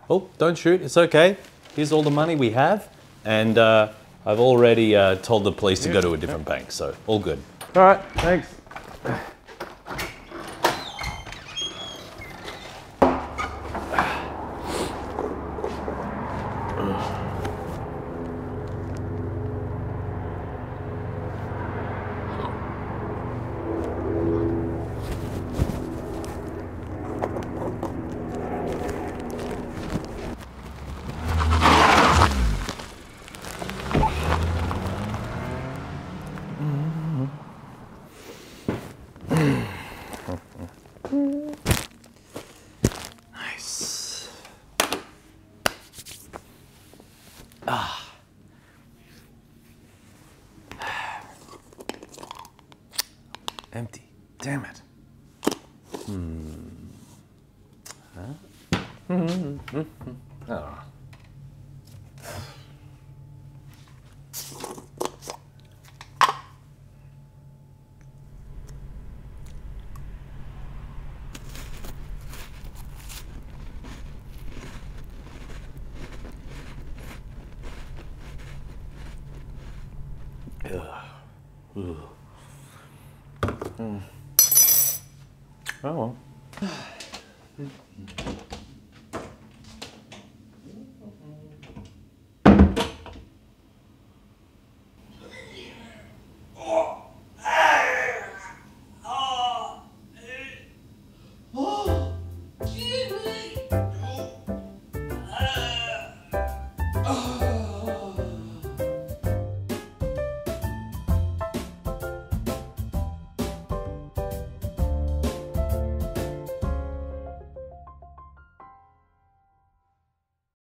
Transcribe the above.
Oh, don't shoot. It's okay. Here's all the money we have, and I've already told the police to go to a different bank, so all good. All right, thanks. Nice. Empty. Damn it. Oh. Oh well.